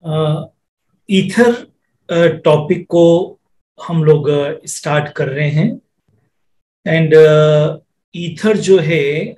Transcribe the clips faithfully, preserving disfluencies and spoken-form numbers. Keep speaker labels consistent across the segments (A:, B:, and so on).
A: अ, ether topic को हम लोग स्टार्ट कर रहे हैं। एंड ईथर जो है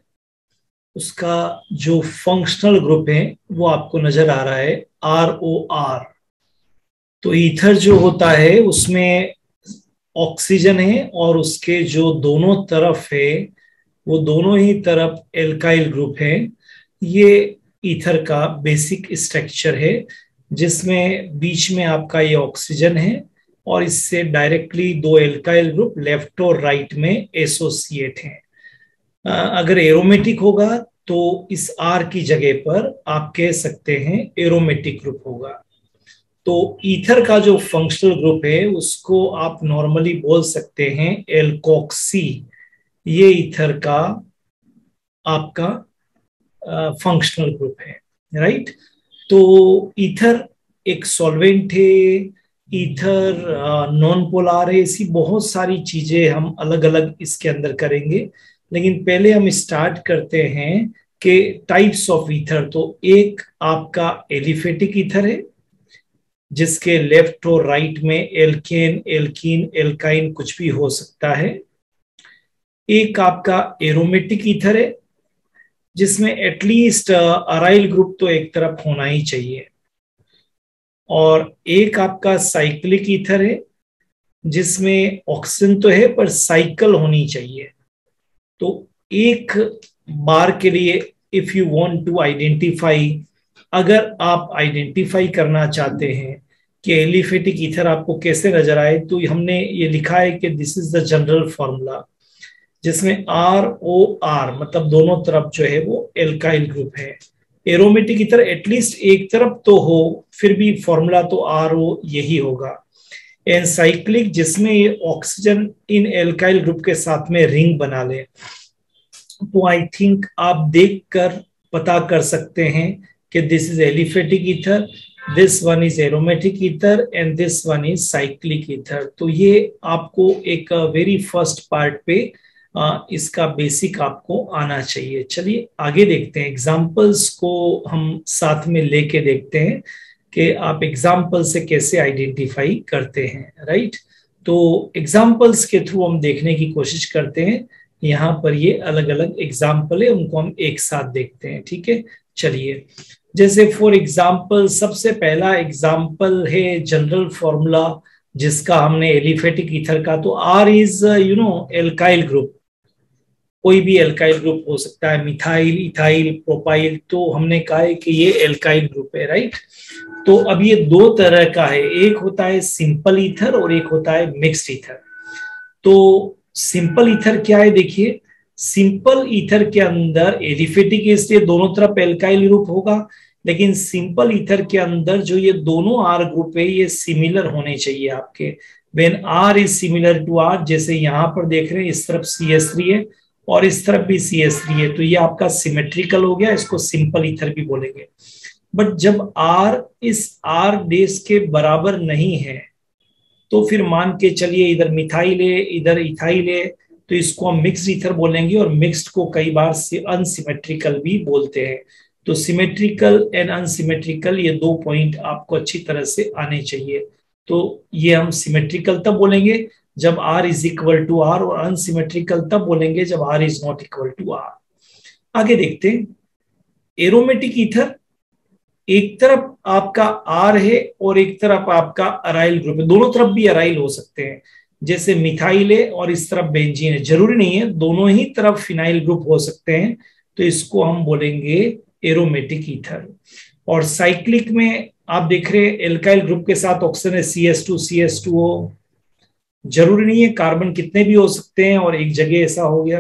A: उसका जो फंक्शनल ग्रुप है वो आपको नजर आ रहा है, आर ओ आर। तो ईथर जो होता है उसमें ऑक्सीजन है और उसके जो दोनों तरफ है वो दोनों ही तरफ एल्काइल ग्रुप है। ये ईथर का बेसिक स्ट्रक्चर है, जिसमें बीच में आपका ये ऑक्सीजन है और इससे डायरेक्टली दो एल्काइल ग्रुप लेफ्ट और राइट में एसोसिएट हैं। अगर एरोमेटिक होगा तो इस आर की जगह पर आप कह सकते हैं एरोमेटिक ग्रुप होगा। तो ईथर का जो फंक्शनल ग्रुप है उसको आप नॉर्मली बोल सकते हैं एल्कोक्सी। ये ईथर का आपका फंक्शनल ग्रुप है, राइट। तो ईथर एक सॉल्वेंट है, ईथर नॉन पोलार है। ऐसी बहुत सारी चीजें हम अलग अलग इसके अंदर करेंगे, लेकिन पहले हम स्टार्ट करते हैं कि टाइप्स ऑफ ईथर। तो एक आपका एलिफेटिक ईथर है, जिसके लेफ्ट और राइट में एल्केन, एल्कीन, एल्काइन कुछ भी हो सकता है। एक आपका एरोमेटिक ईथर है, जिसमें एटलीस्ट अराइल ग्रुप तो एक तरफ होना ही चाहिए। और एक आपका साइक्लिक ईथर है, जिसमें ऑक्सीजन तो है पर साइकिल होनी चाहिए। तो एक बार के लिए if you want to identify, अगर आप आइडेंटिफाई करना चाहते हैं कि एलिफेटिक ईथर आपको कैसे नजर आए, तो हमने ये लिखा है कि this is the general formula, जिसमें आर ओ आर मतलब दोनों तरफ जो है वो एल्काइल ग्रुप है। एरोमेटिक ईथर एटलीस्ट एक तरफ तो हो, फिर भी फॉर्मूला तो आर ओ यही होगा। एनसाइक्लिक, जिसमें ये ऑक्सीजन इन एल्काइल ग्रुप के साथ में रिंग बना ले। तो आई थिंक आप देखकर पता कर सकते हैं कि this is aliphatic ether, this one is aromatic ether and this one is cyclic ether. तो ये आपको एक वेरी फर्स्ट पार्ट पे आ, इसका बेसिक आपको आना चाहिए। चलिए आगे देखते हैं, एग्जाम्पल्स को हम साथ में लेके देखते हैं कि आप एग्जाम्पल से कैसे आइडेंटिफाई करते हैं, राइट। तो एग्जाम्पल्स के थ्रू हम देखने की कोशिश करते हैं। यहाँ पर ये अलग अलग एग्जाम्पल है, उनको हम एक साथ देखते हैं, ठीक है। चलिए, जैसे फॉर एग्जाम्पल सबसे पहला एग्जाम्पल है जनरल फॉर्मूला, जिसका हमने एलिफेटिक ईथर का। तो R is you know alkyl group, कोई भी एल्काइल ग्रुप हो सकता है, मिथाइल, इथाइल, प्रोपाइल। तो हमने कहा है कि ये एल्काइल ग्रुप है, राइट। तो अब ये दो तरह का है, एक होता है सिंपल ईथर और एक होता है मिक्स्ड ईथर। तो सिंपल ईथर क्या है, देखिए। सिंपल ईथर के अंदर एलिफेटिक एसिड दोनों तरफ एल्काइल ग्रुप होगा, लेकिन सिंपल ईथर के अंदर जो ये दोनों आर ग्रुप है ये सिमिलर होने चाहिए आपके। When R is similar to R, जैसे यहां पर देख रहे हैं इस तरफ सी एस थ्री है और इस तरफ भी सी एस थ्री है, तो ये आपका सिमेट्रिकल हो गया, इसको सिंपल ईथर भी बोलेंगे। बट जब आर इस आर डेस के बराबर नहीं है, तो फिर मान के चलिए इधर मिथाइल है इधर इथाइल है, तो इसको हम मिक्स्ड ईथर बोलेंगे। और मिक्स्ड को कई बार से अनसिमेट्रिकल भी बोलते हैं। तो सिमेट्रिकल एंड अनसिमेट्रिकल, ये दो पॉइंट आपको अच्छी तरह से आने चाहिए। तो ये हम सिमेट्रिकल तब बोलेंगे जब R is equal to R, और अनसिमेट्रिकल तब बोलेंगे जब R is not equal to R. आगे देखते हैं, एरोमेटिक ईथर, एक तरफ आपका आर है और एक तरफ आपका अराइल ग्रुप है, दोनों तरफ भी अराइल हो सकते हैं, जैसे मिथाइल है और इस तरफ बेंजीन है, जरूरी नहीं है दोनों ही तरफ फिनाइल ग्रुप हो सकते हैं। तो इसको हम बोलेंगे एरोमेटिक ईथर। और साइक्लिक में आप देख रहे हैं एल्काइल ग्रुप के साथ ऑक्सीजन है, C S two C S two O, जरूरी नहीं है, कार्बन कितने भी हो सकते हैं और एक जगह ऐसा हो गया।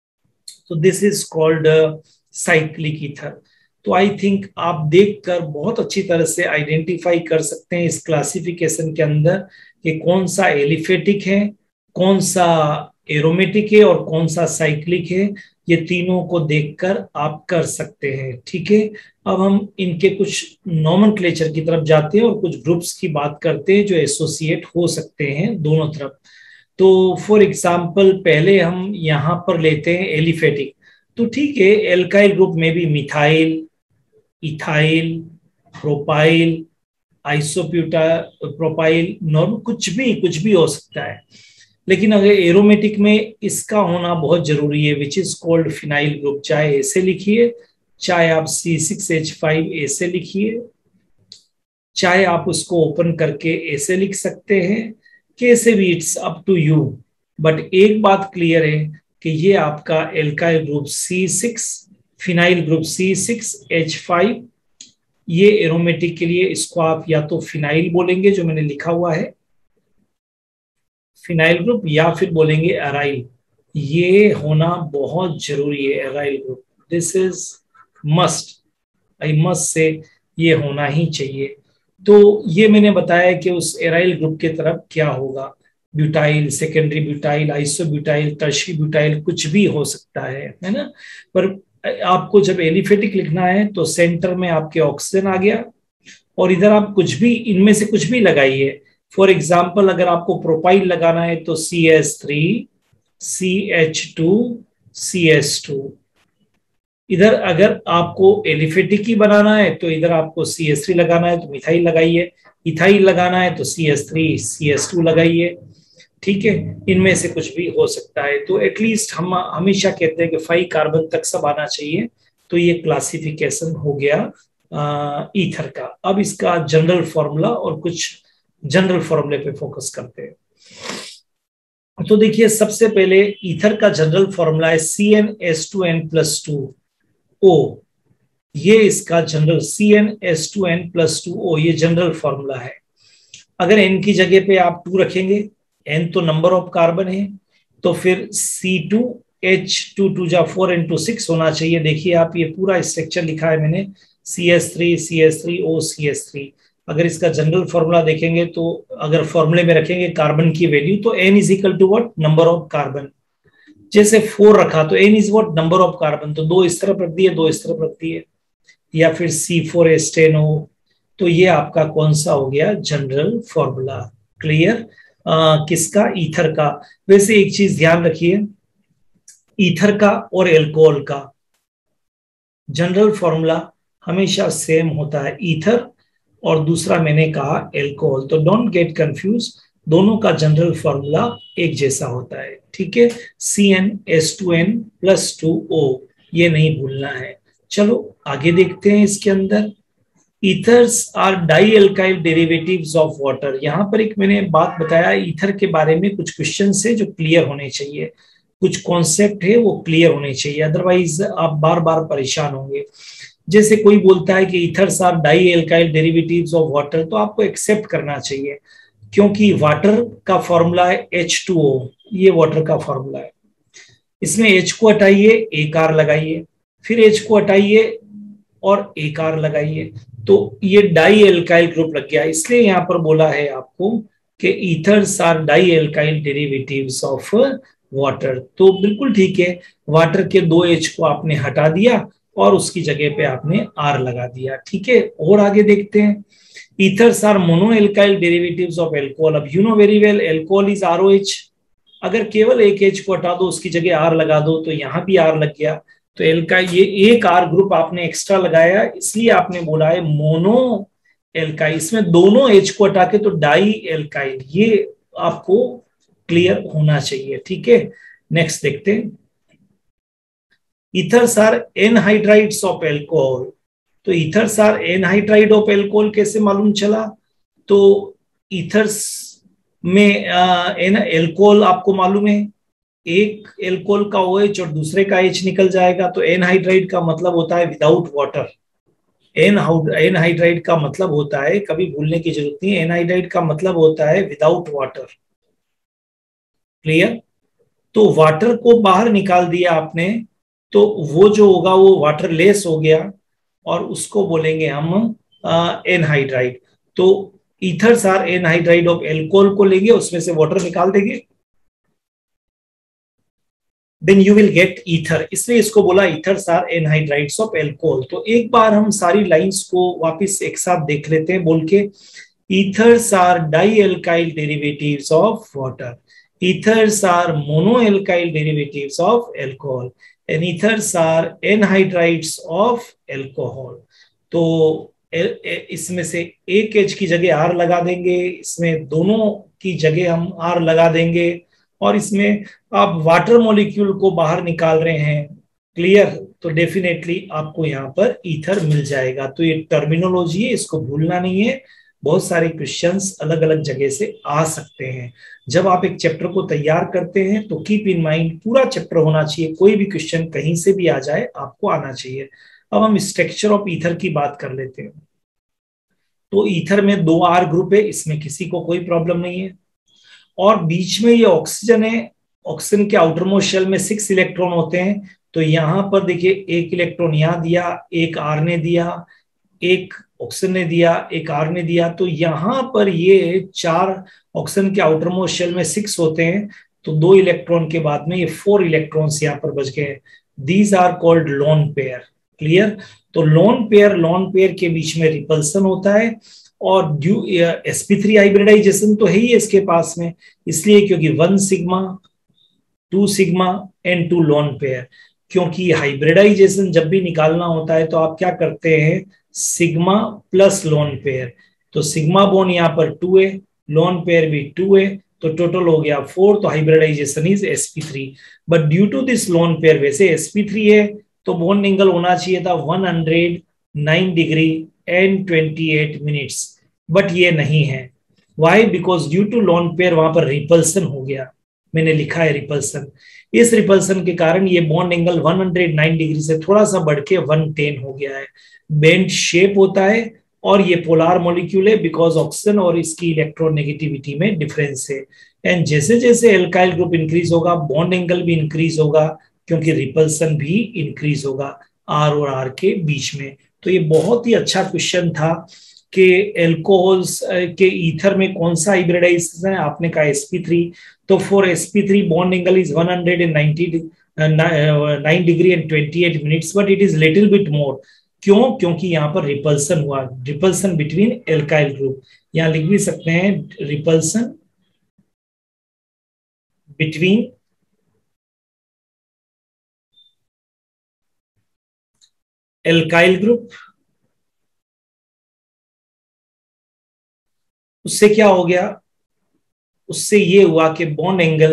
A: तो this is called cyclic ether. तो आई थिंक आप देखकर बहुत अच्छी तरह से आइडेंटिफाई कर सकते हैं इस क्लासिफिकेशन के अंदर कि कौन सा एलिफेटिक है, कौन सा एरोमेटिक है और कौन सा साइक्लिक है। ये तीनों को देखकर आप कर सकते हैं, ठीक है। अब हम इनके कुछ नॉमेनक्लेचर की तरफ जाते हैं और कुछ ग्रुप्स की बात करते हैं जो एसोसिएट हो सकते हैं दोनों तरफ। तो फॉर एग्जाम्पल पहले हम यहाँ पर लेते हैं एलिफेटिक। तो ठीक है, एल्काइल ग्रुप में भी मिथाइल, इथाइल, प्रोपाइल, आइसोप्यूटा प्रोपाइल नॉर्मल, कुछ भी कुछ भी हो सकता है। लेकिन अगर एरोमेटिक में इसका होना बहुत जरूरी है, which is called phenyl group. चाहे ऐसे लिखिए, चाहे आप सी सिक्स एच फाइव ऐसे लिखिए, चाहे आप उसको ओपन करके ऐसे लिख सकते हैं, कैसे भी, it's up to you. But एक बात क्लियर है कि ये आपका alkyl group C six, phenyl group C six H five, ये एरोमेटिक के लिए इसको आप या तो फिनाइल बोलेंगे जो मैंने लिखा हुआ है फिनाइल ग्रुप, या फिर बोलेंगे एराइल। ये होना बहुत जरूरी है, aryl group, this is must, I must say, ये होना ही चाहिए। तो ये मैंने बताया कि उस एराइल ग्रुप के तरफ क्या होगा, butyl, secondary butyl, isobutyl, tertiary butyl, कुछ भी हो सकता है, है ना। पर आपको जब एलिफेटिक लिखना है तो सेंटर में आपके ऑक्सीजन आ गया, और इधर आप कुछ भी, इनमें से कुछ भी लगाइए। फॉर एग्जाम्पल अगर आपको प्रोपाइल लगाना है तो C S three, C H two, C S two. इधर अगर आपको एलिफेटिक ही बनाना है तो इधर आपको सी एस थ्री लगाना है तो मिथाइल लगाइए, इथाइल लगाना है तो C S three, C S two लगाइए, ठीक है। इनमें से कुछ भी हो सकता है। तो एटलीस्ट हम हमेशा कहते हैं कि फाइव कार्बन तक सब आना चाहिए। तो ये क्लासिफिकेशन हो गया ईथर का। अब इसका जनरल फॉर्मूला और कुछ जनरल फॉर्मूले पे फोकस करते हैं। तो देखिए, सबसे पहले ईथर का जनरल फॉर्मूला है C N S two N plus two O. ये इसका general C N S two N plus two O, ये जनरल फॉर्मूला है। अगर एन की जगह पे आप टू रखेंगे, एन तो नंबर ऑफ कार्बन है, तो फिर C two H two two जा फोर इंटू सिक्स होना चाहिए। देखिए आप, ये पूरा स्ट्रक्चर लिखा है मैंने, C S three, C S three O, C S three. अगर इसका जनरल फॉर्मूला देखेंगे तो अगर फॉर्मूले में रखेंगे कार्बन की वैल्यू, तो N is equal to what, number of carbon. जैसे फोर रखा तो N is what, number of carbon, तो दो इस तरफ रख दिए, दो इस तरफ रख दिए। या फिर सी फोर एस टेन हो, तो ये आपका कौन सा हो गया, जनरल फॉर्मूला। क्लियर, किसका, ईथर का। वैसे एक चीज ध्यान रखिए, ईथर का और एल्कोहल का जनरल फॉर्मूला हमेशा सेम होता है, ईथर और दूसरा मैंने कहा एल्कोहल। तो डोंट गेट कंफ्यूज, दोनों का जनरल फॉर्मूला एक जैसा होता है, ठीक है। C N S two N plus two O, ये नहीं भूलना है। चलो आगे देखते हैं इसके अंदर। Ethers are di alkyl derivatives of water. यहां पर एक मैंने बात बताया ईथर के बारे में, कुछ क्वेश्चन है जो क्लियर होने चाहिए, कुछ कॉन्सेप्ट है वो क्लियर होने चाहिए, अदरवाइज आप बार बार परेशान होंगे। जैसे कोई बोलता है कि ethers are di alkyl derivatives of water, तो आपको एक्सेप्ट करना चाहिए, क्योंकि वाटर का फॉर्मूला है एच टू ओ, ये वाटर का फॉर्मूला है। इसमें H को हटाइए, एक आर लगाइए, फिर H को हटाइए और एक आर लगाइए, तो ये डाई एल्काइल ग्रुप लग गया। इसलिए यहां पर बोला है आपको कि ethers are di alkyl derivatives of water. तो बिल्कुल ठीक है, वाटर के दो H को आपने हटा दिया और उसकी जगह पे आपने R लगा दिया, ठीक है। और आगे देखते हैं, ethers are mono alkyl derivatives of alcohol. अब you know very well alcohol is R O H, अगर केवल एक H को हटा दो उसकी जगह R लगा दो तो यहां भी R लग गया, तो एल्काइल, ये एक R ग्रुप आपने एक्स्ट्रा लगाया, इसलिए आपने बोला है मोनो एल्काइल। इसमें दोनों H को हटा के तो डाई एल्काइल, ये आपको क्लियर होना चाहिए, ठीक है। नेक्स्ट देखते हैं, ethers are anhydrides of alcohol. तो ethers are anhydride of alcohol कैसे मालूम चला, तो ईथर्स में एन एल्कोहल आपको मालूम है, एक एल्कोहल का OH और दूसरे का H निकल जाएगा, तो एनहाइड्राइड का मतलब होता है विदाउट वाटर। एन एनहाइड्राइड का मतलब होता है, कभी भूलने की जरूरत नहीं है, एनहाइड्राइड का मतलब होता है विदाउट वाटर। क्लियर, तो वाटर को बाहर निकाल दिया आपने, तो वो जो होगा वो वाटर लेस हो गया और उसको बोलेंगे हम एनहाइड्राइड। तो ethers are anhydride of alcohol को लेंगे, उसमें से वाटर निकाल देंगे, then you will get ether, इसलिए इसको बोला ethers are anhydrides of alcohol. तो एक बार हम सारी लाइंस को वापस एक साथ देख लेते हैं बोल के, ethers are di alkyl derivatives of water, ethers are monoalkyl derivatives of alcohol and ethers are anhydrides of alcohol। तो इसमें से एक एच की जगह आर लगा देंगे, इसमें दोनों की जगह हम आर लगा देंगे, और इसमें आप वाटर मॉलिक्यूल को बाहर निकाल रहे हैं, क्लियर, तो डेफिनेटली आपको यहाँ पर ईथर मिल जाएगा। तो ये टर्मिनोलॉजी है, इसको भूलना नहीं है। बहुत सारे क्वेश्चंस अलग अलग जगह से आ सकते हैं। जब आप एक चैप्टर को तैयार करते हैं तो कीप इन माइंड पूरा चैप्टर होना चाहिए, कोई भी क्वेश्चन कहीं से भी आ जाए आपको आना चाहिए। अब हम स्ट्रक्चर ऑफ ईथर की बात कर लेते हैं। तो ईथर में दो आर ग्रुप है, इसमें किसी को कोई प्रॉब्लम नहीं है, और बीच में ये ऑक्सीजन है। ऑक्सीजन के आउटर मोस्ट शेल में सिक्स इलेक्ट्रॉन होते हैं। तो यहां पर देखिए एक इलेक्ट्रॉन यहां दिया, एक आर ने दिया, एक ऑक्सीजन ने दिया, एक आर ने दिया। तो यहां पर ये चार, ऑक्सीजन के आउटर मोस्ट शेल में सिक्स होते हैं, तो दो इलेक्ट्रॉन के बाद में ये फोर इलेक्ट्रॉन्स यहाँ पर बच गए। These are called lone pair, clear. तो लोन पेयर, लोन पेयर के बीच में रिपल्सन होता है, और ड्यू एसपी थ्री हाइब्रिडाइजेशन तो है ही इसके पास में, इसलिए क्योंकि one sigma, two sigma and two lone pair. क्योंकि हाइब्रिडाइजेशन जब भी निकालना होता है तो आप क्या करते हैं, सिग्मा प्लस लोन पेयर। तो सिग्मा बॉन्ड यहाँ पर टू है, लोन पेयर भी टू है, तो टोटल हो गया फोर। तो hybridization is SP three. But due to this lone pair, वैसे एसपी थ्री है तो बॉन्ड एंगल होना चाहिए था one hundred nine degree and twenty eight minutes, but ये नहीं है। Why? Because due to lone pair वहां पर रिपल्सन हो गया, मैंने लिखा है रिपल्सन। इस रिपल्सन के कारण ये bond angle one hundred nine degree से थोड़ा सा बढ़ के वन टेन हो गया है। बेंट शेप होता है, और ये पोलार मॉलिक्यूल है बिकॉज ऑक्सीजन और इसकी इलेक्ट्रोनेगेटिविटी में डिफरेंस है। एंड जैसे जैसे एल्काइल ग्रुप इंक्रीज होगा बॉन्ड एंगल भी इंक्रीज होगा, क्योंकि रिपल्सन भी इंक्रीज होगा आर और आर के बीच में। तो ये बहुत ही अच्छा क्वेश्चन था कि एल्कोहल्स के ईथर में कौन सा हाइब्रिडाइजेशन है। आपने कहा एसपी थ्री, तो for SP three bond angle is one hundred ninety nine degree and twenty eight minutes, but it is little bit more. क्यों? क्योंकि यहाँ पर रिपल्सन हुआ, रिपल्सन बिटवीन एल्काइल ग्रुप। यहाँ लिख भी सकते हैं रिपल्सन बिटवीन एल्काइल ग्रुप। उससे क्या हो गया, उससे ये हुआ कि बॉन्ड एंगल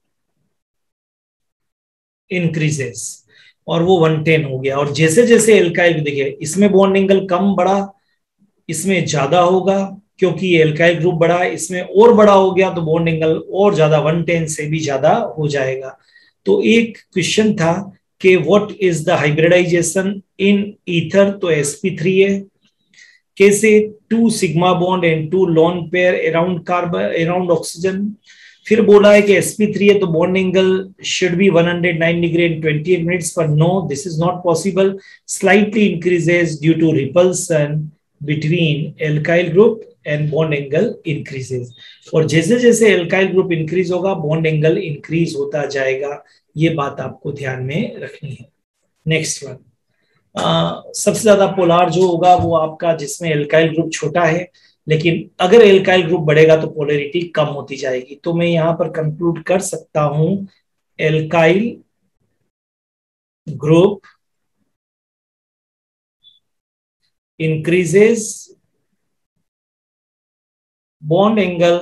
A: इंक्रीजेस, और वो वन टेन हो गया। और जैसे जैसे एल्काइल, देखिए इसमें बॉन्ड एंगल कम बढ़ा, इसमें ज्यादा होगा, क्योंकि ये एल्काइल ग्रुप बढ़ा है, इसमें और बड़ा हो गया तो बॉन्ड एंगल और ज्यादा वन टेन से भी ज्यादा हो जाएगा। तो एक क्वेश्चन था कि what is the hybridization in ether, तो एसपी थ्री है। कैसे? Two sigma bond and two lone pair around carbon around oxygen. फिर बोला है कि एसपी थ्री है तो bond angle should be one hundred nine degree and twenty eight minutes, पर no, this is not possible, slightly increases due to repulsion between alkyl group and bond angle increases. और जैसे जैसे alkyl group increase होगा bond angle increase होता जाएगा। ये बात आपको ध्यान में रखनी है। नेक्स्ट वन, सबसे ज्यादा पोलार जो होगा वो आपका जिसमें एल्काइल ग्रुप छोटा है, लेकिन अगर एल्काइल ग्रुप बढ़ेगा तो पोलैरिटी कम होती जाएगी। तो मैं यहां पर कंक्लूड कर सकता हूं alkyl group increases bond angle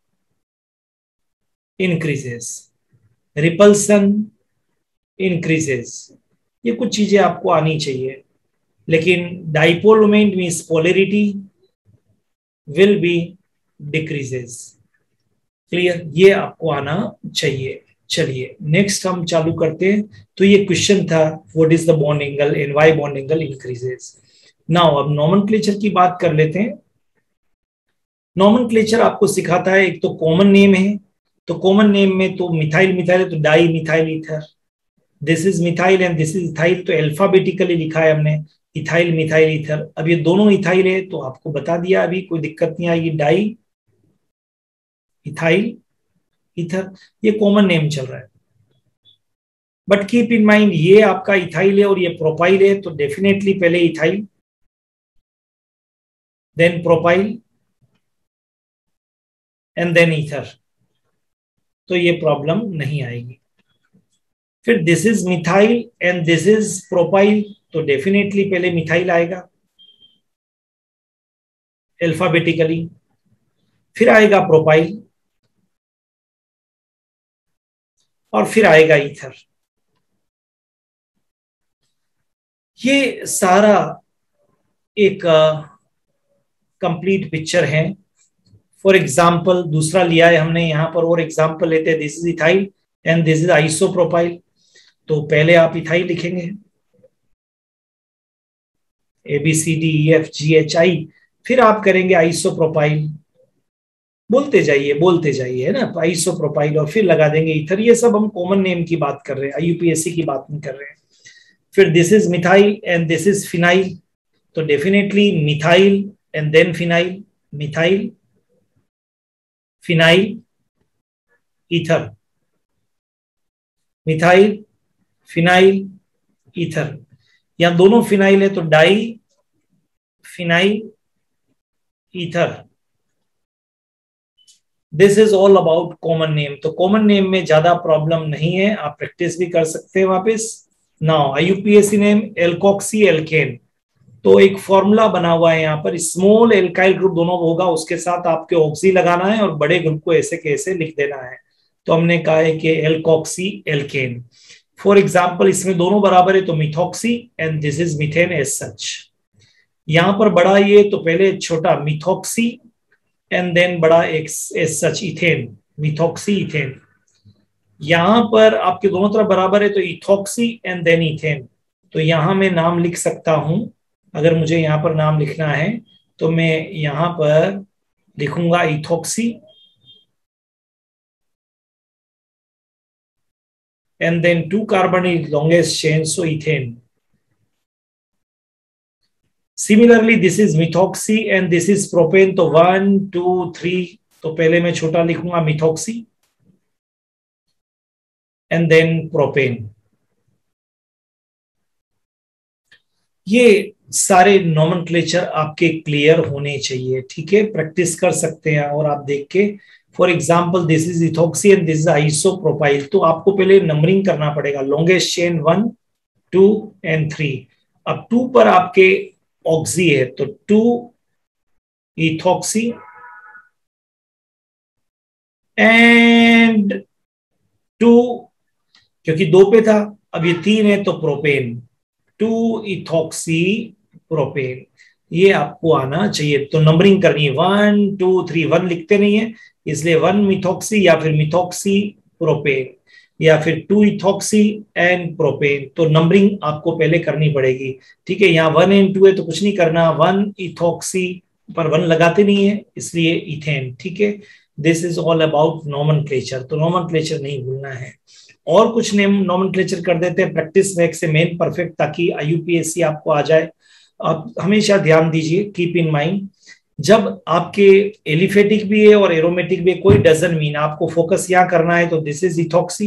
A: increases, repulsion increases। ये कुछ चीजें आपको आनी चाहिए, लेकिन dipole moment means polarity will be decreases, clear, ये आपको आना चाहिए। चलिए नेक्स्ट हम चालू करते हैं। तो ये क्वेश्चन था what is the bond angle and why bond angle increases. Now अब नॉमेनक्लेचर की बात कर लेते हैं। नॉमेनक्लेचर आपको सिखाता है, एक तो कॉमन नेम है, तो कॉमन नेम में तो मिथाइल मिथाइल है तो di methyl ether, this is methyl and this is ethyl, तो अल्फाबेटिकली लिखा है हमने इथाइल मिथाइल ईथर। अब ये दोनों इथाइल है तो आपको बता दिया, अभी कोई दिक्कत नहीं आएगी। डाई इथाइल ईथर, ये कॉमन नेम चल रहा है, बट कीप इन माइंड ये आपका इथाइल है और ये प्रोपाइल है, तो डेफिनेटली पहले ethyl then propyl and then ether, तो ये प्रॉब्लम नहीं आएगी। फिर this is methyl and this is propyl, तो डेफिनेटली पहले मिथाइल आएगा, अल्फाबेटिकली, फिर आएगा प्रोपाइल और फिर आएगा ईथर। ये सारा एक कंप्लीट पिक्चर है। फॉर एग्जाम्पल दूसरा लिया है हमने यहां पर, और एग्जाम्पल लेते हैं, this is ethyl and this is isopropyl. तो पहले आप इथाइल लिखेंगे, A B C D E F G H I, फिर आप करेंगे आइसोप्रोपाइल, बोलते जाइए बोलते जाइए, है ना, आइसोप्रोपाइल, और फिर लगा देंगे ईथर। ये सब हम कॉमन नेम की बात कर रहे हैं, I U P S C की बात नहीं कर रहे हैं। फिर this is methyl and this is phenyl, तो definitely methyl and then phenyl, methyl phenyl ether, methyl phenyl ether. यहां दोनों फिनाइल है तो di phenyl ether. This is all about common name. तो कॉमन नेम में ज्यादा प्रॉब्लम नहीं है, आप प्रैक्टिस भी कर सकते हैं वापस। Now I U P S C name alkoxy alkane, तो एक फॉर्मूला बना हुआ है यहाँ पर, स्मॉल एल्काइल ग्रुप दोनों होगा, उसके साथ आपके ऑक्सी लगाना है और बड़े ग्रुप को ऐसे कैसे लिख देना है। तो हमने कहा है कि एल्कोक्सी एल्केन। फॉर एग्जाम्पल इसमें दोनों बराबर है तो methoxy and this is methane as such. यहां पर बड़ा ये तो पहले छोटा मिथॉक्सी एंड देन बड़ा एक as such ethane, methoxy ethane. यहां पर आपके दोनों तरफ बराबर है तो इथॉक्सी एंड देन इथेन। तो यहां मैं नाम लिख सकता हूं, अगर मुझे यहां पर नाम लिखना है तो मैं यहां पर लिखूंगा ethoxy and then two carbon is longest chain so ethane. Similarly this is methoxy and this is propane, तो वन टू थ्री, तो पहले मैं छोटा लिखूंगा मिथॉक्सी एंड देन प्रोपेन। ये सारे नोमेनक्लेचर आपके क्लियर होने चाहिए, ठीक है, प्रैक्टिस कर सकते हैं और आप देख के। For example this is ethoxy and this is isopropyl, तो आपको पहले नंबरिंग करना पड़ेगा, longest chain one two and three. अब टू पर आपके ऑक्सी है तो टू इथॉक्सी एंड टू, क्योंकि दो पे था, अब ये तीन है तो प्रोपेन, टू इथॉक्सी प्रोपेन। ये आपको आना चाहिए। तो नंबरिंग करनी है, वन टू थ्री, वन लिखते नहीं है इसलिए वन मिथॉक्सी या फिर मिथॉक्सी प्रोपेन या फिर टू इथॉक्सी एंड प्रोपेन। तो नंबरिंग आपको पहले करनी पड़ेगी, ठीक है। यहाँ वन एंड टू है तो कुछ नहीं करना, वन इथॉक्सी पर वन लगाते नहीं है इसलिए इथेन, ठीक है। This is all about nomenclature, तो नोमेनक्लेचर नहीं भूलना है। और कुछ नेम नोमेनक्लेचर कर देते हैं, प्रैक्टिस मैक्स से मेन परफेक्ट, ताकि I U P S C आपको आ जाए। आप हमेशा ध्यान दीजिए, कीप इन माइंड, जब आपके एलिफेटिक भी है और एरोमेटिक भी है, कोई डजन मीन, आपको फोकस यहाँ करना है। तो this is ethoxy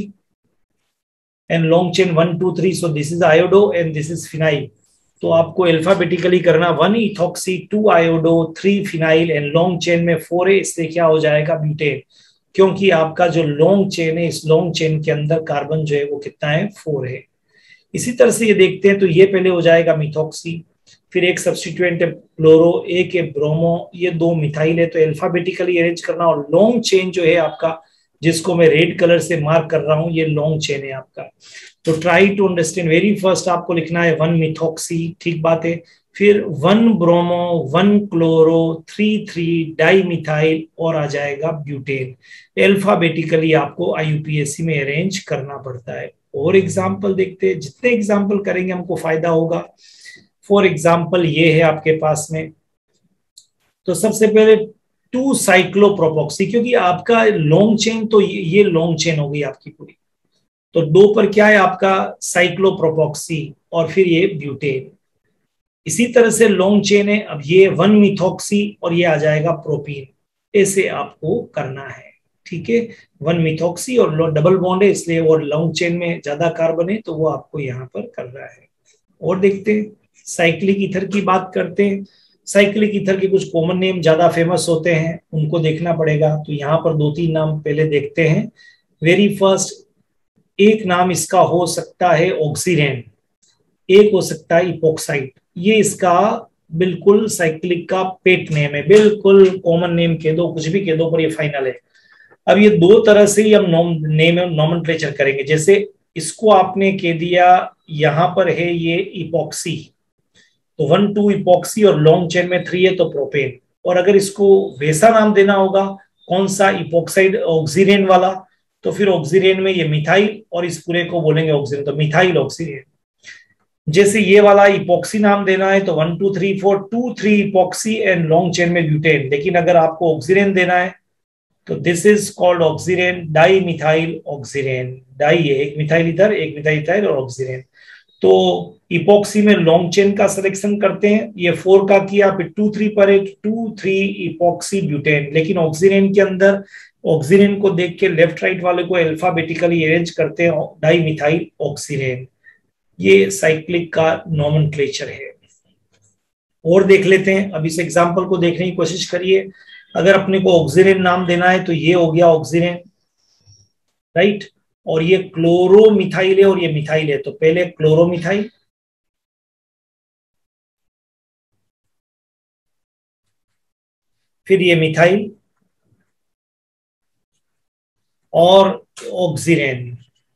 A: and long chain one two three, so this is iodo and this is phenyl. तो आपको अल्फाबेटिकली करना, one ethoxy, two iodo, three phenyl and long chain में फोर है, इसलिए क्या हो जाएगा, ब्यूटेन, क्योंकि आपका जो लॉन्ग चेन है, इस लॉन्ग चेन के अंदर कार्बन जो है वो कितना है, फोर है। इसी तरह से ये देखते हैं तो ये पहले हो जाएगा मिथॉक्सी, फिर एक सब्स्टिट्यूएंट है फ्लोरो, एक है ब्रोमो, ये दो मिथाइल है। तो अल्फाबेटिकली अरेंज करना, और लॉन्ग चेन जो है आपका, जिसको मैं रेड कलर से मार्क कर रहा हूं, ये लॉन्ग चेन है आपका। तो try to understand, very first आपको लिखना है वन मिथॉक्सी, ठीक बात है, फिर one bromo, one chloro, three three di methyl और आ जाएगा ब्यूटेन। अल्फाबेटिकली आपको I U P S C में अरेंज करना पड़ता है। और एग्जाम्पल देखते हैं, जितने एग्जाम्पल करेंगे हमको फायदा होगा। फॉर एग्जाम्पल ये है आपके पास में, तो सबसे पहले टू साइक्लोप्रोपॉक्सी, क्योंकि आपका लॉन्ग चेन तो ये, ये लॉन्ग चेन हो गई आपकी पूरी, तो दो पर क्या है आपका साइक्लोप्रोपॉक्सी और फिर ये ब्यूटेन। इसी तरह से लॉन्ग चेन है, अब ये वन मिथॉक्सी और ये आ जाएगा प्रोपीन, ऐसे आपको करना है, ठीक है। वन मिथॉक्सी और डबल बॉन्ड है इसलिए, और लॉन्ग चेन में ज्यादा कार्बन है तो वो आपको यहाँ पर कर रहा है। और देखते हैं साइक्लिक ईथर की बात करते हैं। साइक्लिक ईथर के कुछ कॉमन नेम ज्यादा फेमस होते हैं, उनको देखना पड़ेगा। तो यहाँ पर दो तीन नाम पहले देखते हैं। वेरी फर्स्ट, एक नाम इसका हो सकता है ऑक्सीडेंट, एक हो सकता है इपोक्साइड, ये इसका बिल्कुल साइक्लिक का पेट नेम है, बिल्कुल कॉमन नेम कह दो, कुछ भी कह दो, पर ये फाइनल है। अब ये दो तरह से ही हम नेम नॉमेनक्लेचर करेंगे। जैसे इसको आपने कह दिया, यहां पर है ये इपॉक्सी, तो वन टू इपॉक्सी, और लॉन्ग चेन में थ्री है तो प्रोपेन। और अगर इसको वैसा नाम देना होगा, कौन सा, इपॉक्साइड ऑक्सीरेन वाला, तो फिर ऑक्सीरेन में ये मिथाइल, और इस पूरे को बोलेंगे ऑक्सीरेन, तो मिथाइल ऑक्सीरेन। जैसे ये वाला इपॉक्सी नाम देना है तो one two three four, two three epoxy and long chain में ब्यूटेन। लेकिन अगर आपको ऑक्सीरेन देना है तो this is called oxirane, di methyl oxirane. Di है, एक मिथाइल इधर, एक मिथाइल इथाइल, और ऑक्सीरेन। तो इपॉक्सी में लॉन्ग चेन का सिलेक्शन करते हैं, ये फोर का किया, फिर टू थ्री पर एक, टू थ्री इपॉक्सी ब्यूटेन। लेकिन ऑक्सीरेन के अंदर ऑक्सीरेन को देख के लेफ्ट राइट वाले को अल्फाबेटिकली अरेंज करते हैं, डाई मिथाइल ऑक्सीरेन। ये साइक्लिक का नॉमेनक्लेचर है। और देख लेते हैं, अब इस एग्जांपल को देखने की कोशिश करिए। अगर अपने को ऑक्सीरेन नाम देना है तो ये हो गया ऑक्सीरेन, राइट। और ये क्लोरोमिथाइल है और ये मिथाइल है, तो पहले क्लोरोमिथाइल, फिर ये मिथाइल और ऑक्सीरेन।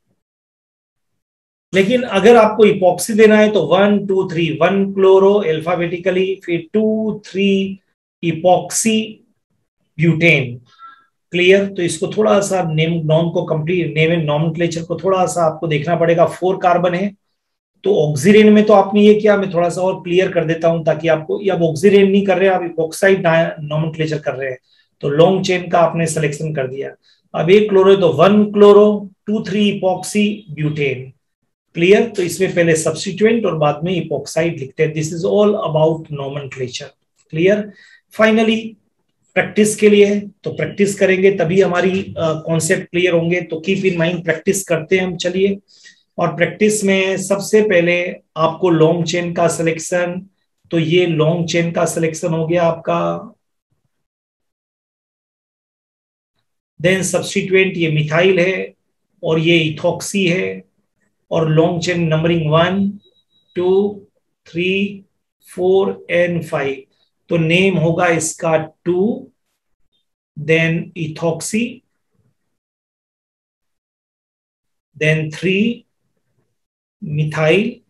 A: लेकिन अगर आपको इपॉक्सी देना है तो one two three, one chloro alphabetically, फिर two three epoxy butane. Clear. तो इसको थोड़ा सा नेम नॉम को कंप्लीट नेम एंड नॉमेनक्लेचर को थोड़ा सा आपको देखना पड़ेगा। फोर कार्बन है तो ऑक्सीरेन में तो आपने ये किया, मैं थोड़ा सा और क्लियर कर देता हूं ताकि आपको, अब ऑक्सीरेन नहीं कर रहे, आप इपॉक्साइड नॉमेनक्लेचर कर रहे हैं, तो लॉन्ग चेन का आपने सिलेक्शन कर दिया। अब एक क्लोरो तो one chloro, two three epoxy butane. Clear. तो इसमें पहले सब्स्टिट्यूएंट और बाद में इपॉक्साइड लिखते हैं। This is all about nomenclature. Clear. Finally practice के लिए है, तो प्रैक्टिस करेंगे तभी हमारी कॉन्सेप्ट uh, क्लियर होंगे। तो कीप इन माइंड, प्रैक्टिस करते हैं हम। चलिए, और प्रैक्टिस में सबसे पहले आपको लॉन्ग चेन का सिलेक्शन, तो ये लॉन्ग चेन का सिलेक्शन हो गया आपका। देन सब्स्टिट्यूएंट ये मिथाइल है और ये इथॉक्सी है, और long chain numbering one two three four and five. तो नेम होगा इसका two, then ethoxy, then three methyl,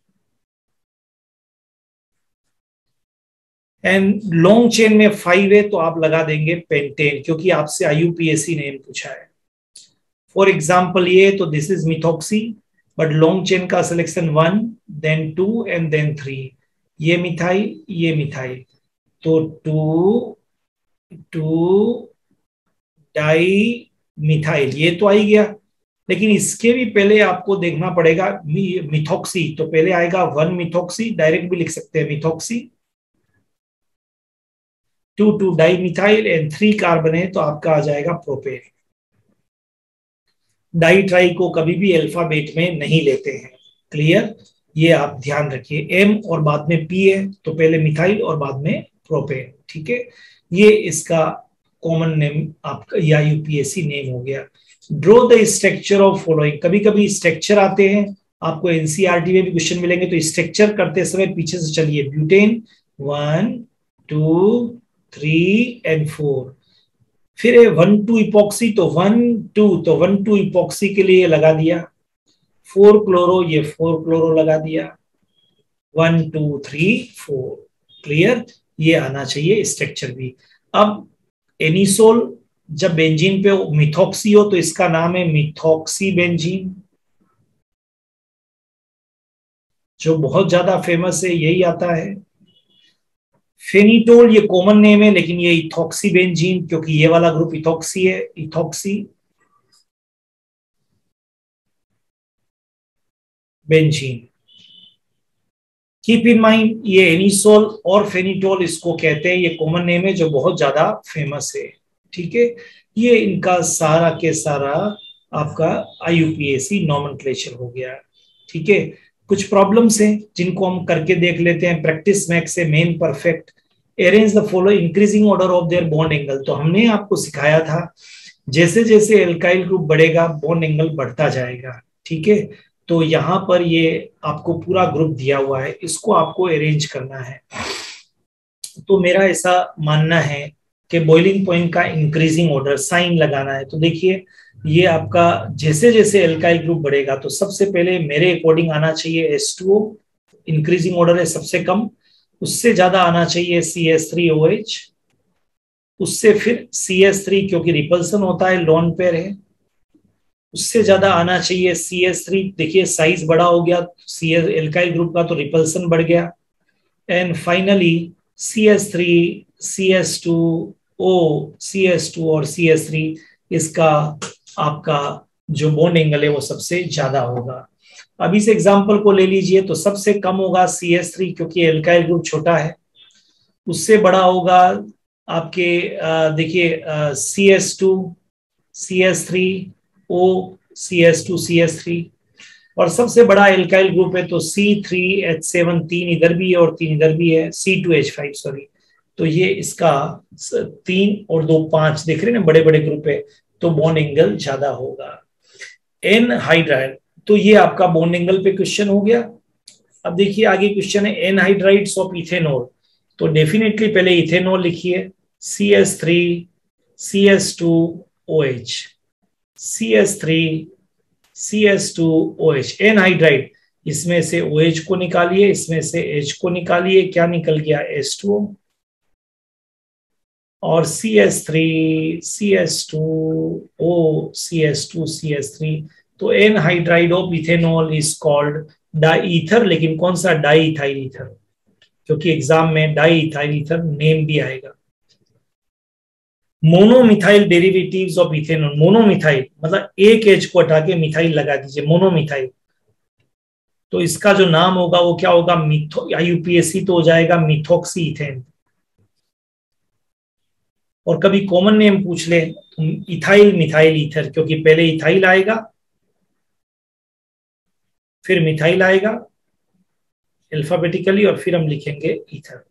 A: and long chain में फाइव है तो आप लगा देंगे पेंटेन, क्योंकि आपसे आईयूपीएसी नेम पूछा है। फॉर एग्जाम्पल ये, तो this is methoxy, but long chain का selection one, then two and then three. ये मिथाइल, ये मिथाइल, तो टू टू डाई मिथाइल, ये तो आ ही गया। लेकिन इसके भी पहले आपको देखना पड़ेगा मिथॉक्सी, तो पहले आएगा वन मिथॉक्सी, डायरेक्ट भी लिख सकते हैं methoxy, two two di methyl and three carbon है तो आपका आ जाएगा प्रोपेन। डाई ट्राई को कभी भी अल्फाबेट में नहीं लेते हैं। क्लियर। ये आप ध्यान रखिए, एम और बाद में पी है तो पहले मिथाइल और बाद में प्रोपेन। ठीक है, ये इसका कॉमन नेम आपका या यूपीएससी नेम हो गया। Draw the structure of following. कभी कभी स्ट्रक्चर आते हैं, आपको एनसीईआरटी में भी क्वेश्चन मिलेंगे, तो स्ट्रक्चर करते समय पीछे से चलिए। Butane one two three and four, फिर वन टू इपॉक्सी, तो वन टू, तो वन टू इपॉक्सी के लिए लगा दिया। फोर क्लोरो, ये फोर क्लोरो लगा दिया। One two three four. Clear. ये आना चाहिए स्ट्रक्चर भी। अब एनिसोल, जब बेंजीन पे मिथॉक्सी हो तो इसका नाम है मिथॉक्सी बेंजीन, जो बहुत ज्यादा फेमस है, यही आता है। फेनिटोल, ये कॉमन नेम है, लेकिन ये इथॉक्सी बेंजीन, क्योंकि ये वाला ग्रुप इथॉक्सी है, ethoxy benzene. Keep in mind, ये एनिसोल और फेनिटोल इसको कहते हैं, ये कॉमन नेम है जो बहुत ज्यादा फेमस है। ठीक है, ये इनका सारा के सारा आपका आईयूपीएसी नॉमेनक्लेचर हो गया। ठीक है, कुछ प्रॉब्लम्स हैं जिनको हम करके देख लेते हैं। प्रैक्टिस मैक्स से man perfect. Arrange the follow increasing order of their bond angle. तो हमने आपको सिखाया था जैसे जैसे एल्काइल ग्रुप बढ़ेगा बॉन्ड एंगल बढ़ता जाएगा। ठीक है, तो यहाँ पर ये आपको पूरा ग्रुप दिया हुआ है, इसको आपको अरेंज करना है। तो मेरा ऐसा मानना है कि बॉइलिंग पॉइंट का इंक्रीजिंग ऑर्डर साइन लगाना है। तो देखिए ये आपका जैसे जैसे एल्काइल ग्रुप बढ़ेगा तो सबसे पहले मेरे अकॉर्डिंग आना चाहिए S two O, increasing order है सबसे कम, उससे ज्यादा आना चाहिए C S three O H, उससे फिर सी एस थ्री क्योंकि रिपल्सन होता है लोन पेयर है, उससे ज्यादा आना चाहिए सी एस थ्री, देखिए साइज बड़ा हो गया सी एस एल्काइल ग्रुप का तो रिपल्सन बढ़ गया, and finally C S three, C S two O, C S two और सी एस थ्री, इसका आपका जो बॉन्ड एंगल है वो सबसे ज्यादा होगा। अब इस एग्जांपल को ले लीजिए तो सबसे कम होगा सी एस थ्री क्योंकि एल्काइल ग्रुप छोटा है, उससे बड़ा होगा आपके देखिए C S two, C S three O, C S two, C S three, और सबसे बड़ा एल्काइल ग्रुप है तो सी थ्री एच सेवन, तीन इधर भी है और तीन इधर भी है, C two H five sorry, तो ये इसका तीन और दो पांच देख रहे हैं ना बड़े बड़े ग्रुप है, तो बॉन्ड एंगल ज्यादा होगा। एन हाइड्राइड, तो ये आपका बॉन्ड एंगल पे क्वेश्चन हो गया। अब देखिए आगे क्वेश्चन है एन हाइड्राइड्स ऑफ इथेनॉल, तो डेफिनेटली पहले इथेनॉल लिखिए C S three, C S two O H, C S three, C S two O H, anhydride, इसमें से OH को निकालिए, इसमें से H को निकालिए, क्या निकल गया एस टू ओ, और C S three, C S two O, C S two, C S three, तो anhydride of ethanol is called diether, लेकिन कौन सा डाईइथाइल ईथर, क्योंकि एग्जाम में डाईइथाइल ईथर नेम भी आएगा। Monomethyl derivatives of ethanol, monomethyl मतलब एक एच को हटा के मिथाइल लगा दीजिए, मोनोमिथाइल, तो इसका जो नाम होगा वो क्या होगा, मिथो, आईयूपीएसी तो हो जाएगा मिथोक्सी इथेन, और कभी कॉमन नेम पूछ ले तो इथाइल मिथाइल ईथर, क्योंकि पहले इथाइल आएगा फिर मिथाइल आएगा अल्फाबेटिकली और फिर हम लिखेंगे ईथर।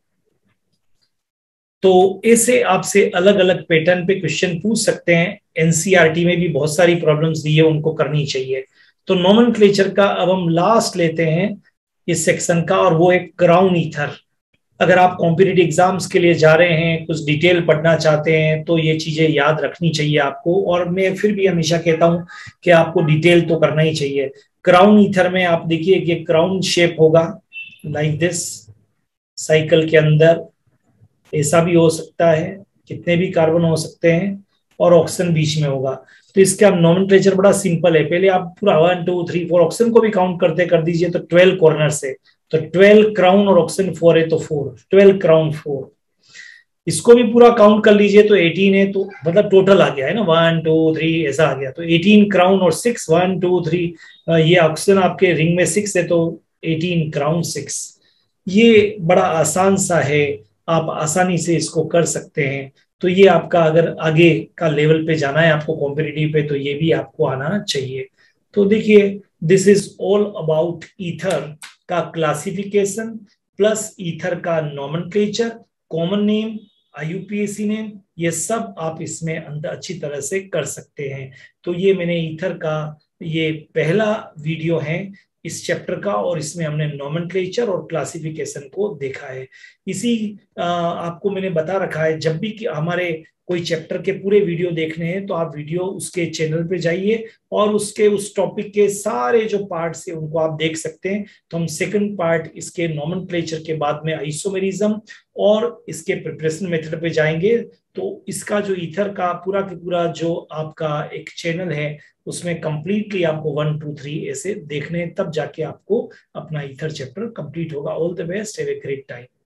A: तो ऐसे आपसे अलग अलग पैटर्न पे क्वेश्चन पूछ सकते हैं, एनसीईआरटी में भी बहुत सारी प्रॉब्लम्स दी है, उनको करनी चाहिए। तो नोमेनक्लेचर का अब हम लास्ट लेते हैं इस सेक्शन का, और वो है क्राउन ईथर। अगर आप कॉम्पिटिटिव एग्जाम्स के लिए जा रहे हैं, कुछ डिटेल पढ़ना चाहते हैं, तो ये चीजें याद रखनी चाहिए आपको, और मैं फिर भी हमेशा कहता हूं कि आपको डिटेल तो करना ही चाहिए। क्राउन ईथर में आप देखिए कि क्राउन शेप होगा लाइक दिस, साइकिल के अंदर ऐसा भी हो सकता है, कितने भी कार्बन हो सकते हैं, और ऑक्सीजन बीच में होगा। तो इसका नोमेनक्लेचर बड़ा सिंपल है, पहले आप पूरा one two three four oxygen को भी काउंट करते कर दीजिए, तो ट्वेल्व कॉर्नर से, तो ट्वेल्व क्राउन और ऑक्सीजन फोर है तो फोर, ट्वेल्व क्राउन फोर, इसको भी पूरा काउंट कर लीजिए तो एटीन है, तो मतलब टोटल आ गया है ना, वन टू थ्री ऐसा आ गया, तो एटीन क्राउन और सिक्स, वन टू थ्री, ये ऑक्सीजन आपके रिंग में सिक्स है तो एटीन क्राउन सिक्स। ये बड़ा आसान सा है, आप आसानी से इसको कर सकते हैं। तो ये आपका अगर आगे का लेवल पे जाना है आपको कॉम्पिटिटिव पे, तो ये भी आपको आना चाहिए। तो देखिए this is all about ether का क्लासिफिकेशन प्लस ईथर का nomenclature, common name, IUPAC name, ये सब आप इसमें अंदर अच्छी तरह से कर सकते हैं। तो ये मैंने ईथर का ये पहला वीडियो है इस चैप्टर का, और इसमें हमने नोमेनक्लेचर और क्लासिफिकेशन को देखा है। इसी आ, आपको मैंने बता रखा है, जब भी कि हमारे कोई चैप्टर के पूरे वीडियो देखने हैं तो आप वीडियो उसके चैनल पे जाइए और उसके उस टॉपिक के सारे जो पार्ट्स हैं उनको आप देख सकते हैं। तो हम सेकंड पार्ट इसके नोमेनक्लेचर के बाद में आइसोमेरिज्म और इसके प्रिपरेशन मेथड पे जाएंगे। तो इसका जो ईथर का पूरा के पूरा जो आपका एक चैनल है उसमें कंप्लीटली आपको वन टू थ्री ऐसे देखने, तब जाके आपको अपना ईथर चैप्टर कंप्लीट होगा। All the best, have a great time.